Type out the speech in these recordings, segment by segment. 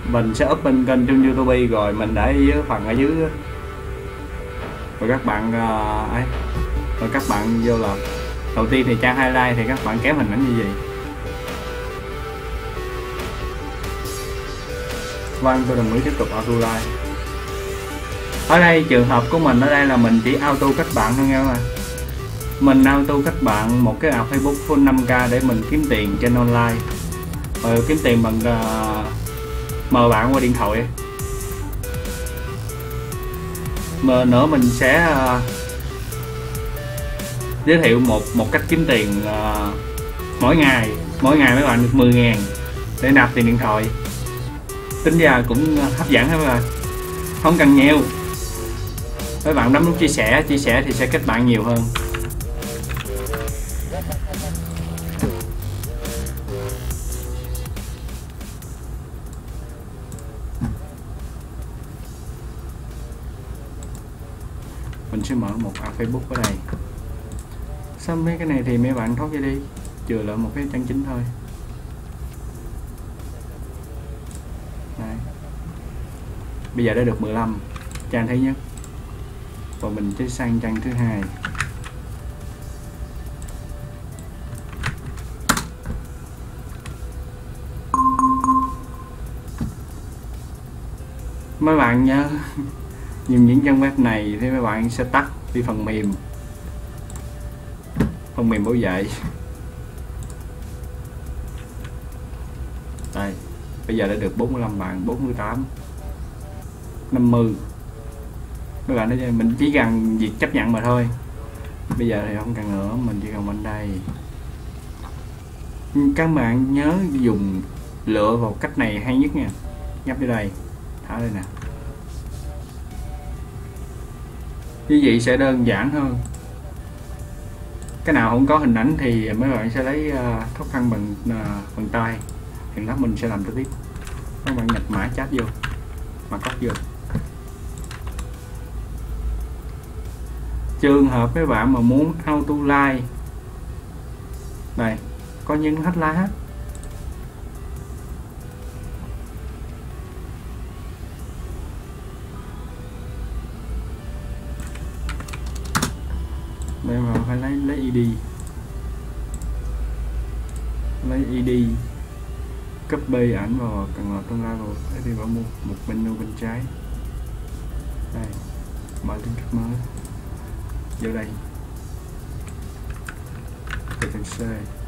Mình sẽ up bên kênh trên YouTube rồi mình để dưới phần ở dưới rồi các bạn ấy rồi các bạn vô là đầu tiên thì trang highlight thì các bạn kéo hình ảnh như vậy. Vâng, tôi đồng ý tiếp tục auto like. Ở đây trường hợp của mình ở đây là mình chỉ auto kết bạn thôi nha các bạn. Mình auto kết bạn một cái app Facebook full 5K để mình kiếm tiền trên online, rồi kiếm tiền bằng mời bạn qua điện thoại. Mà nữa mình sẽ giới thiệu một cách kiếm tiền mỗi ngày mấy bạn được 10.000 để nạp tiền điện thoại. Tính ra cũng hấp dẫn các bạn, không cần nhiều. Các bạn bấm nút chia sẻ thì sẽ kết bạn nhiều hơn. Mình sẽ mở một app Facebook ở đây. Xong mấy cái này thì mấy bạn thoát ra đi, chừa lại một cái trang chính thôi. Đấy. Bây giờ đã được 15 trang thứ nhất, và mình sẽ sang trang thứ hai. Mấy bạn nhớ nhìn những trang web này thì mấy bạn sẽ tắt đi phần mềm bảo vệ. Đây, bây giờ đã được 45 bạn, 48, 50. Mấy bạn nói mình chỉ cần việc chấp nhận mà thôi. Bây giờ thì không cần nữa, mình chỉ cần bên đây. Các bạn nhớ dùng lựa vào cách này hay nhất nha. Nhấp vô đây, thả đây nè. Như vậy sẽ đơn giản hơn. Cái nào không có hình ảnh thì mấy bạn sẽ lấy khó khăn bằng tay. Hiện lát mình sẽ làm tiếp. Các bạn nhập mã chat vô, mã code vô. Trường hợp mấy bạn mà muốn auto like, đây có những hết like hết. Đây mà phải lấy ID, copy ảnh vào cần lọt trong live vào. Thế thì bạn mua một menu bên trái, đây mở tính cách mới, vô đây cái C,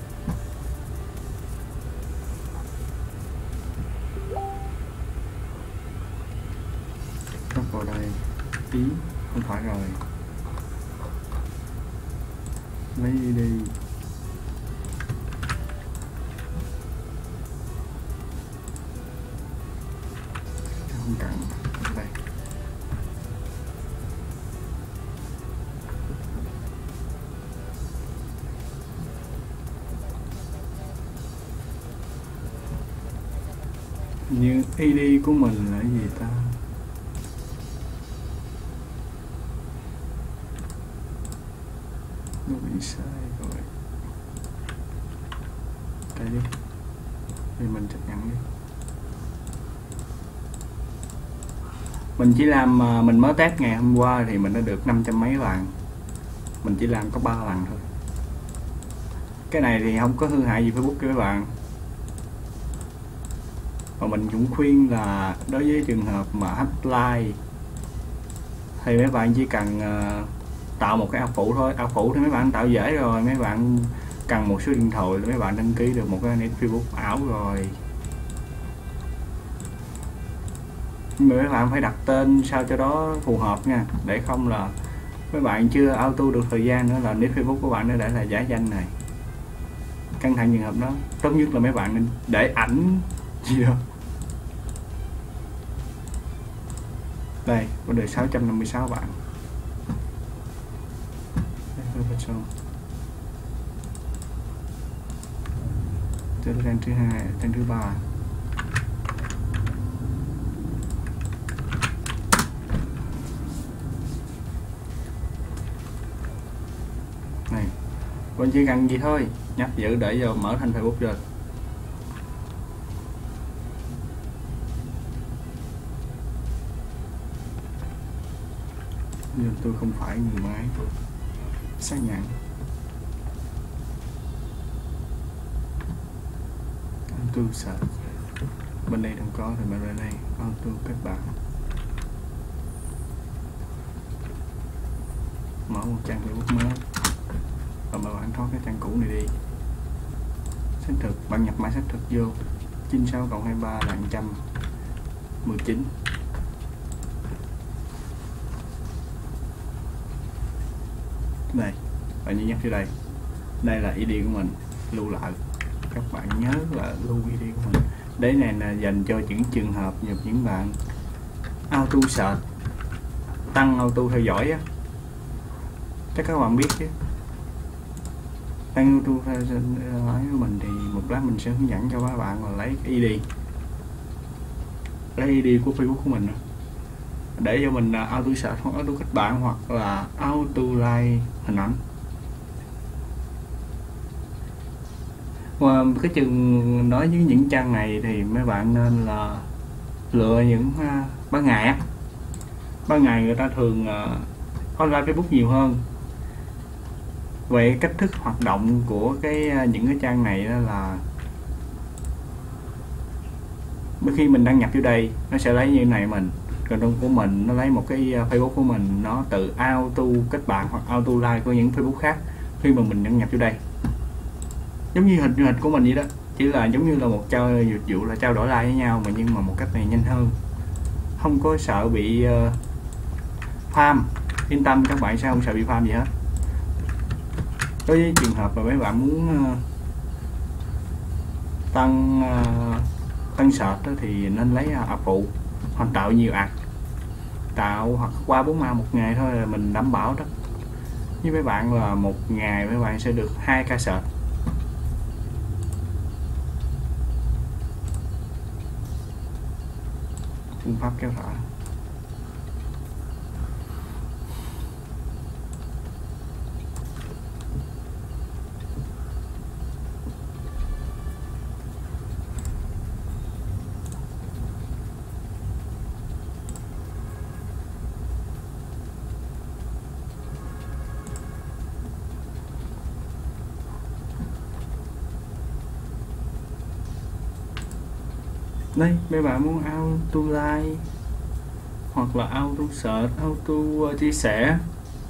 nó vào đây ý không phải rồi, lấy ID không cần đây. Như ID của mình là gì ta? Nó bị sai rồi. Đây đi. Thì mình chấp nhận đi. Mình chỉ làm mình mới test ngày hôm qua thì mình đã được 500 mấy lần. Mình chỉ làm có 3 lần thôi. Cái này thì không có hư hại gì Facebook các bạn. Và mình cũng khuyên là đối với trường hợp mà hack like thì mấy bạn chỉ cần tạo một cái app phụ thôi. App phụ thì mấy bạn tạo dễ rồi, mấy bạn cần một số điện thoại để mấy bạn đăng ký được một cái nick Facebook ảo rồi. Nhưng mà mấy bạn phải đặt tên sao cho đó phù hợp nha, để không là mấy bạn chưa auto được thời gian nữa là nick Facebook của bạn nó để là giả danh này. Căng thẳng trường hợp đó, tốt nhất là mấy bạn nên để ảnh gì đó. Đây, có đời 656 bạn. Trang thứ hai, trang thứ ba. Này, bạn chỉ cần gì thôi, nhấp giữ để vào mở thành Facebook rồi. Nhưng tôi không phải người máy. Xác nhận. Auto search. Bên đây không có thì bên đây auto kết bạn. Mở một trang Facebook mới và mở bạn thoát cái trang cũ này đi. Xác thực, bạn nhập mã xác thực vô 96 cộng 23 là 119. Đây, bạn nhấn vô đây. Đây là ID của mình, lưu lại. Các bạn nhớ là lưu ID của mình. Đấy này là dành cho những trường hợp như những bạn auto search, tăng auto theo dõi á. Chắc các bạn biết chứ. Tăng auto theo dõi của mình thì một lát mình sẽ hướng dẫn cho các bạn là lấy cái ID. Lấy ID của Facebook của mình để cho mình auto search hoặc auto kết bạn hoặc là auto like hình ảnh. Và cái chừng nói với những trang này thì mấy bạn nên là lựa những ban ngày á. Ban ngày người ta thường online Facebook nhiều hơn. Về cách thức hoạt động của những cái trang này đó là khi mình đăng nhập vô đây nó sẽ lấy như này mình, còn trong của mình nó lấy một cái Facebook của mình, nó tự auto kết bạn hoặc auto like của những Facebook khác khi mà mình đăng nhập vô đây. Giống như hình của mình vậy đó, chỉ là giống như là một dịch vụ là trao đổi like với nhau mà, nhưng mà một cách này nhanh hơn, không có sợ bị spam. Yên tâm, các bạn sẽ không sợ bị spam gì hết. Đối với trường hợp mà mấy bạn muốn tăng search thì nên lấy ad phụ hoặc tạo nhiều ad, tạo hoặc qua 4 mã một ngày thôi là mình đảm bảo đó. Với mấy bạn là một ngày mấy bạn sẽ được 2 ca search. Phương pháp kéo thả. Đây, mấy bạn muốn auto like hoặc là auto search, auto chia sẻ.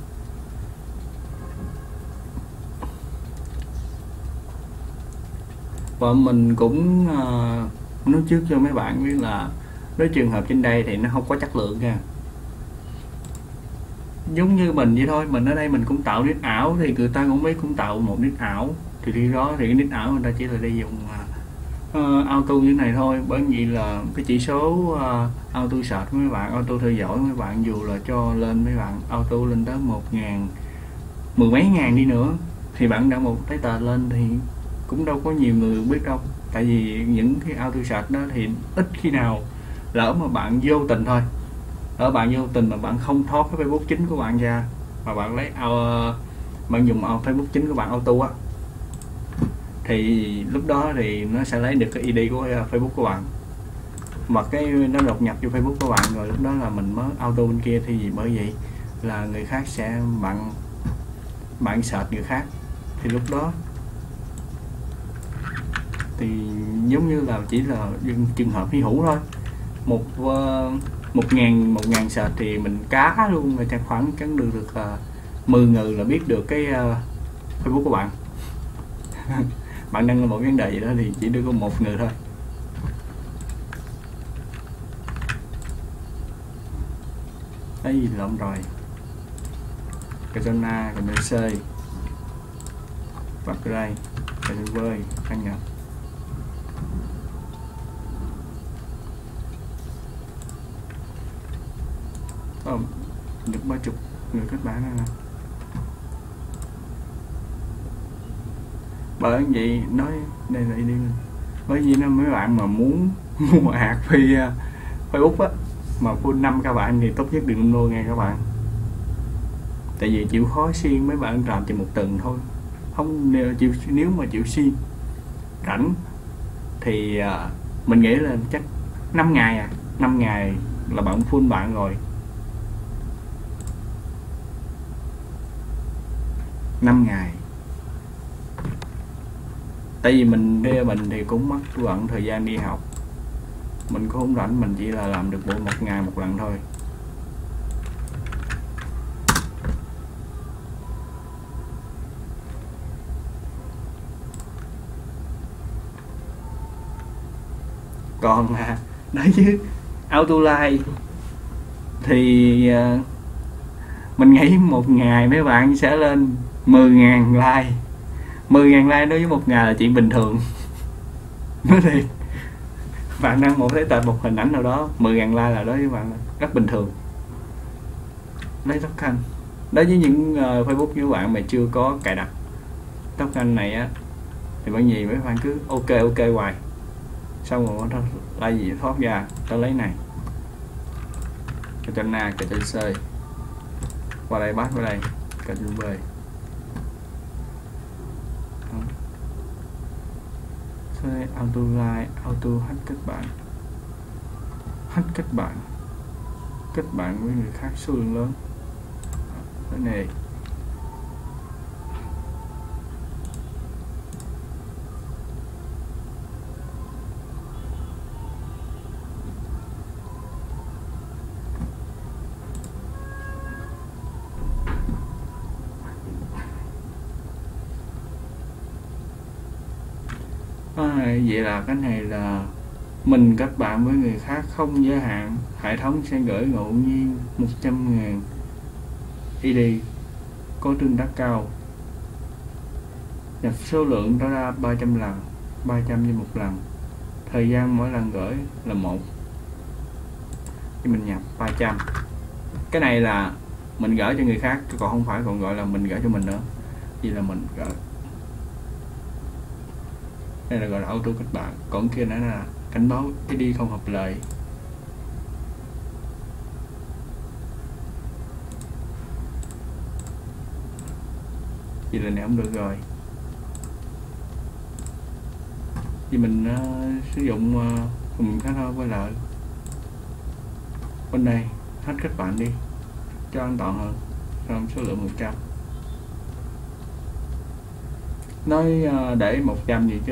Và mình cũng nói trước cho mấy bạn biết là với trường hợp trên đây thì nó không có chất lượng nha. Giống như mình vậy thôi, mình ở đây mình cũng tạo nick ảo thì người ta cũng cũng tạo một nick ảo, thì khi đó thì cái nick ảo người ta chỉ là đi dùng auto như này thôi. Bởi vì là cái chỉ số auto search mấy bạn, auto theo dõi mấy bạn, dù là cho lên mấy bạn auto lên tới 1.000 mười mấy ngàn đi nữa thì bạn đã một cái tờ lên thì cũng đâu có nhiều người biết đâu. Tại vì những cái auto search đó thì ít khi nào, lỡ mà bạn vô tình thôi, bạn vô tình mà bạn không thoát cái Facebook chính của bạn ra mà bạn lấy bạn dùng Facebook chính của bạn auto á, thì lúc đó thì nó sẽ lấy được cái ID của Facebook của bạn và cái nó đột nhập vô Facebook của bạn, rồi lúc đó là mình mới auto bên kia. Thì vì bởi vậy là người khác sẽ bạn search người khác, thì lúc đó thì giống như là chỉ là trường hợp hy hữu thôi. Một ngàn search thì mình cá luôn, là chắc khoảng cắn được 10 người là biết được cái Facebook của bạn. Bạn đăng một vấn đề gì đó thì chỉ được có một người thôi. Cái gì lộn rồi. Casona, CC bật đây, vơi đăng nhập. Được 30 người kết bạn nè. Bởi vậy nói đây là đi, bởi vì nó mấy bạn mà muốn mua hạt Facebook á mà full 5 các bạn thì tốt nhất đừng mua nghe các bạn. Tại vì chịu khó xuyên, mấy bạn làm chỉ một tuần thôi, không chịu. Nếu mà chịu xuyên rảnh thì mình nghĩ là chắc 5 ngày 5 ngày là bạn full bạn rồi. 5 ngày. Tại vì mình thì cũng mất bận thời gian đi học, mình cũng không rảnh, mình chỉ là làm được bộ 1 ngày 1 lần thôi. Còn đấy chứ auto like thì mình nghĩ 1 ngày mấy bạn sẽ lên 10.000 like. 10.000 like đối với 1 ngày là chuyện bình thường. Nói thiệt, bạn đăng một một hình ảnh nào đó 10.000 like là đối với bạn rất bình thường. Lấy tóc xanh đối với những Facebook của bạn mà chưa có cài đặt tóc xanh này á, thì bởi vì mấy bạn cứ ok hoài, xong rồi nó like gì thoát ra, tao lấy này, Ctrl A, Ctrl C, qua đây bắt, qua đây Ctrl V. Auto like, auto hack kết bạn với người khác số lượng lớn. Cái này vậy là cái này là mình kết bạn với người khác không giới hạn, hệ thống sẽ gửi ngẫu nhiên 100.000 ID có tương tác cao, nhập số lượng đó ra 300 lần, 300 trên 1 lần, thời gian mỗi lần gửi là 1, thì mình nhập 300. Cái này là mình gửi cho người khác, còn không phải còn gọi là mình gửi cho mình nữa, vì là mình gửi. Đây là gọi là auto kết bạn, còn kia nữa là cảnh báo ID không hợp lệ. Vậy là này không được rồi, vì mình sử dụng mình khá thôi. Quay lại bên đây hết kết bạn đi cho an toàn hơn, xong số lượng 100. Nói để 100 gì chứ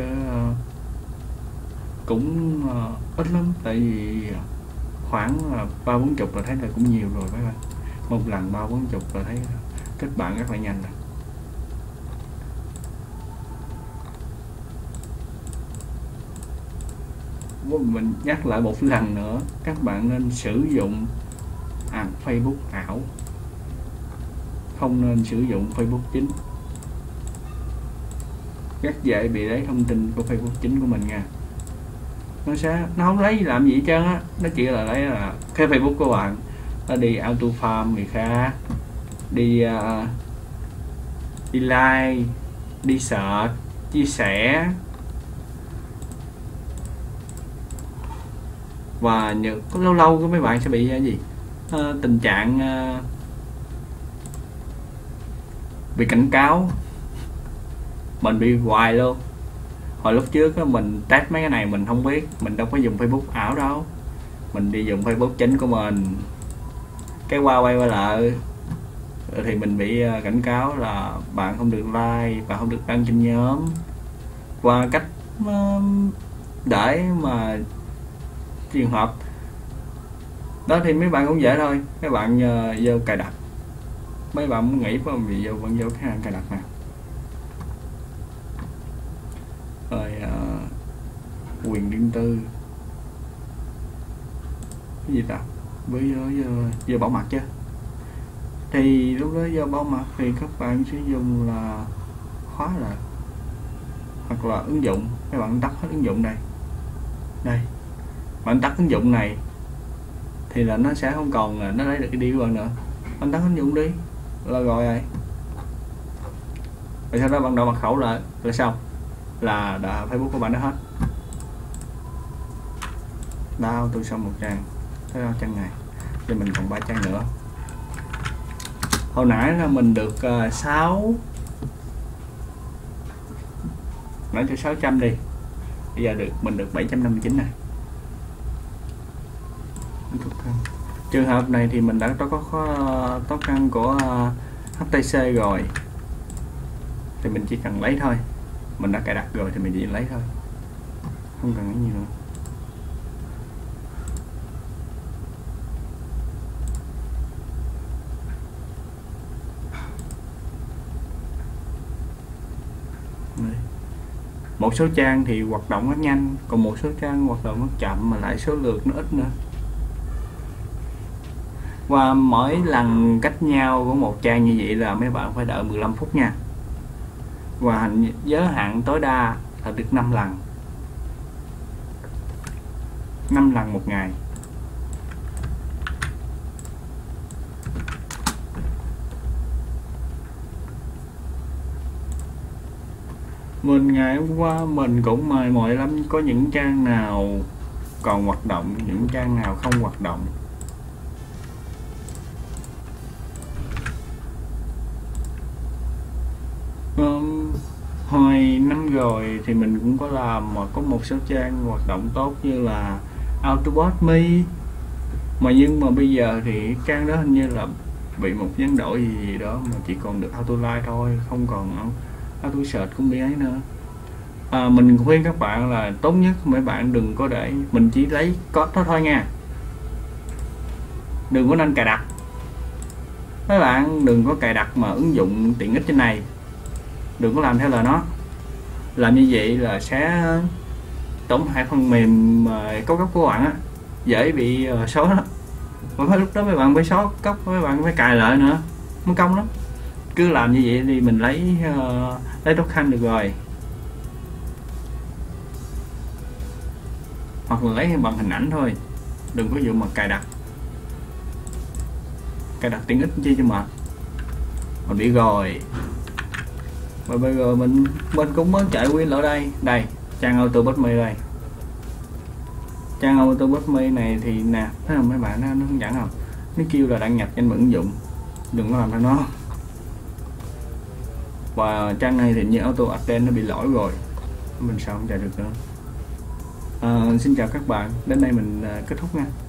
cũng ít lắm, tại vì khoảng 30-40 là thấy là cũng nhiều rồi các bạn. Một lần 30-40 là thấy kết bạn rất là nhanh rồi. Mình nhắc lại một lần nữa, các bạn nên sử dụng Facebook ảo, không nên sử dụng Facebook chính, rất dễ bị lấy thông tin của Facebook chính của mình nha. Nó không lấy làm gì hết trơn á, nó chỉ là lấy là cái Facebook của bạn, nó đi auto farm người khác, đi like, đi search, chia sẻ, và lâu lâu của mấy bạn sẽ bị gì tình trạng bị cảnh cáo. Mình bị hoài luôn. Hồi lúc trước đó, mình test mấy cái này mình không biết, mình đâu có dùng Facebook ảo đâu, mình đi dùng Facebook chính của mình, cái quay lại thì mình bị cảnh cáo là bạn không được like, bạn không được đăng trên nhóm. Qua cách để mà trường hợp đó thì mấy bạn cũng dễ thôi, mấy bạn vô cài đặt, mấy bạn muốn nghĩ phải gì vô cái hàng cài đặt nè, rồi quyền riêng tư cái gì ta, với giờ bảo mật chứ, thì lúc đó giờ bảo mật thì các bạn sử dụng là khóa lại, hoặc là ứng dụng, các bạn tắt hết ứng dụng đây, bạn tắt ứng dụng này thì là nó sẽ không còn nó lấy được cái ID của bạn nữa. Bạn tắt ứng dụng đi là rồi sau đó bạn đổi mật khẩu lại là xong, là Facebook của bạn đã hết. Đau tôi xong 1 trang, thấy đâu trang này, thì mình còn 3 trang nữa. Hồi nãy là mình được 600 đi, bây giờ mình được 759 này. Trường hợp này thì mình đã có tóc ăn của HTC rồi, thì mình chỉ cần lấy thôi, mình đã cài đặt rồi thì mình chỉ lấy thôi, không cần cái gì nữa. Một số trang thì hoạt động rất nhanh, còn một số trang hoạt động rất chậm mà lại số lượt nó ít nữa. Và mỗi lần cách nhau của một trang như vậy là mấy bạn phải đợi 15 phút nha. Và giới hạn tối đa là được 5 lần. 5 lần một ngày. Mình ngày hôm qua mình cũng mời mỏi lắm, có những trang nào còn hoạt động, những trang nào không hoạt động. Hồi năm rồi thì mình cũng có làm mà có một số trang hoạt động tốt như là Autobot.me, mà nhưng mà bây giờ thì trang đó hình như là bị một biến đổi gì đó mà chỉ còn được Autoline thôi, không còn Auto Search cũng bị ấy nữa. Mình khuyên các bạn là tốt nhất mấy bạn đừng có để, mình chỉ lấy có đó thôi nha, đừng có nên cài đặt. Mấy bạn đừng có cài đặt mà ứng dụng tiện ích trên này, đừng có làm theo lời nó. Làm như vậy là sẽ tổn hại phần mềm cấu gốc của bạn á, dễ bị xóa đó. Và lúc đó mấy bạn phải xóa cốc, mấy bạn phải cài lại nữa, mất công lắm. Cứ làm như vậy thì mình lấy token được rồi, hoặc là lấy bằng hình ảnh thôi, đừng có dùng mà cài đặt tiện ích chi cho mệt. Mình bị rồi. Và bây giờ mình cũng mới chạy win ở đây trang Autobot.me đây. Trang Autobot.me này thì nè, thấy không mấy bạn, nó hướng dẫn không, nó kêu là đăng nhập trên ứng dụng, đừng có làm theo nó. Và trang này thì như auto update nó bị lỗi rồi, mình sao không chạy được nữa. Xin chào các bạn, đến đây mình kết thúc nha.